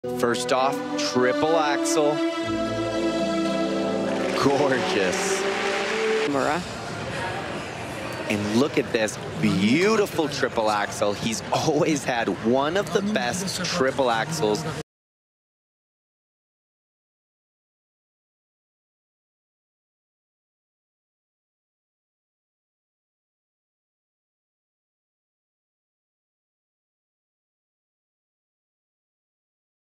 First off, triple axel. Gorgeous. Mura. And look at this beautiful triple axel. He's always had one of the best triple axels